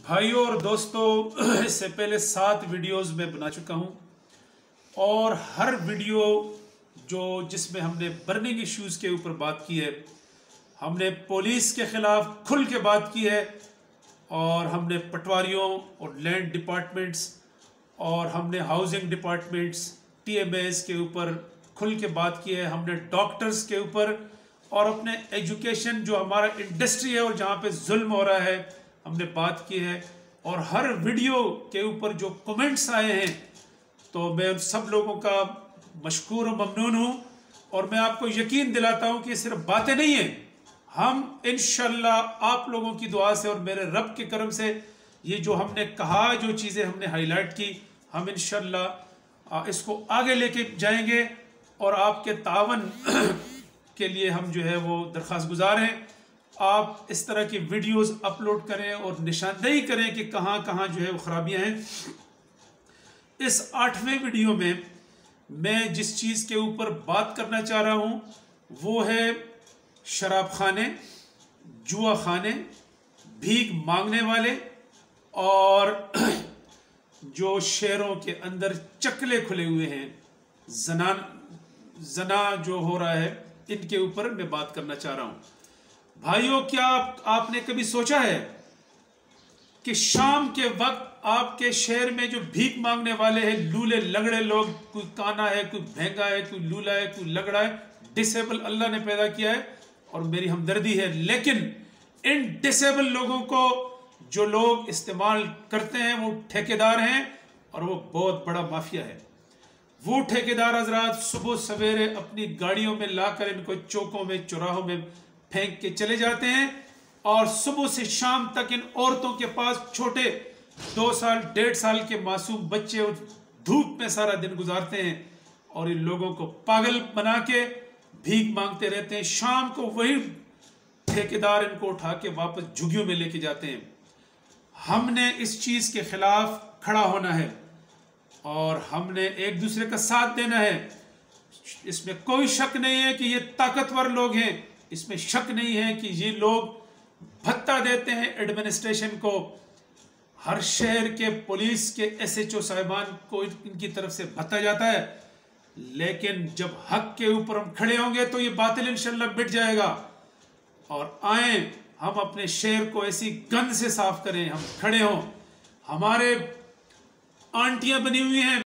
بھائیوں اور دوستوں، اس سے پہلے 7 ویڈیوز میں بنا چکا ہوں اور ہر ویڈیو جس میں ہم نے برننگ ایشوز کے اوپر بات کی ہے، ہم نے پولیس کے خلاف کھل کے بات کی ہے، اور ہم نے پٹواریوں اور لینڈ ڈپارٹمنٹس اور ہم نے housing departments T M As کے اوپر کھل کے بات کی ہے، ہم نے ڈاکٹرز کے اوپر اور اپنے ایجوکیشن جو ہمارا انڈسٹری ہے اور جہاں پہ ظلم ہو رہا ہے ہم نے بات کی ہے، اور ہر ویڈیو کے اوپر جو کمنٹس آئے ہیں تو میں ان سب لوگوں کا مشکور و ممنون ہوں، اور میں آپ کو یقین دلاتا ہوں کہ یہ صرف باتیں نہیں ہیں، ہم انشاءاللہ آپ لوگوں کی دعا سے اور میرے رب کے کرم سے یہ جو ہم نے کہا، جو چیزیں ہم نے ہائی لائٹ کی، ہم انشاءاللہ اس کو آگے لے کے جائیں گے، اور آپ کے تعاون کے لیے ہم جو ہے وہ درخواست گزار ہیں۔ آپ اس طرح کی ویڈیوز اپلوڈ کریں اور نشاندہی کریں کہ کہاں کہاں جو ہے وہ خرابیاں ہیں۔ اس 8ویں ویڈیو میں میں جس چیز کے اوپر بات کرنا چاہ رہا ہوں وہ ہے شراب خانے، جوا خانے، بھیک مانگنے والے، اور جو شہروں کے اندر چکلے کھلے ہوئے ہیں، زنا جو ہو رہا ہے، ان کے اوپر میں بات کرنا چاہ رہا ہوں۔ بھائیوں، کیا آپ نے کبھی سوچا ہے کہ شام کے وقت آپ کے شہر میں جو بھیک مانگنے والے ہیں، لولے لگڑے لوگ، کوئی کانا ہے، کوئی بھینگا ہے، کوئی لولا ہے، کوئی لگڑا ہے، ڈسیبل اللہ نے پیدا کیا ہے اور میری ہمدردی ہے، لیکن ان ڈسیبل لوگوں کو جو لوگ استعمال کرتے ہیں وہ ٹھیکیدار ہیں، اور وہ بہت بڑا مافیا ہے۔ وہ ٹھیکیدار حضرات صبح سویرے اپنی گاڑیوں میں لا کر ان کو چوکوں میں، چوراہوں میں پھینک کے چلے جاتے ہیں، اور صبح سے شام تک ان عورتوں کے پاس چھوٹے 2 سال 1.5 سال کے معصوم بچے دھوپ میں سارا دن گزارتے ہیں، اور ان لوگوں کو پاگل بنا کے بھیک مانگتے رہتے ہیں۔ شام کو وہی ٹھیکیدار ان کو اٹھا کے واپس جھگیوں میں لے کے جاتے ہیں۔ ہم نے اس چیز کے خلاف کھڑا ہونا ہے، اور ہم نے ایک دوسرے کا ساتھ دینا ہے۔ اس میں کوئی شک نہیں ہے کہ یہ طاقتور لوگ ہیں، اس میں شک نہیں ہے کہ یہ لوگ بھتہ دیتے ہیں ایڈمنسٹریشن کو، ہر شہر کے پولیس کے ایس ایچ او صاحبان کو ان کی طرف سے بھتہ جاتا ہے، لیکن جب حق کے اوپر ہم کھڑے ہوں گے تو یہ باطل انشاءاللہ مٹ جائے گا۔ اور آئیں ہم اپنے شہر کو ایسی گند سے صاف کریں، ہم کھڑے ہوں، ہمارے آنٹیاں بنی ہوئی ہیں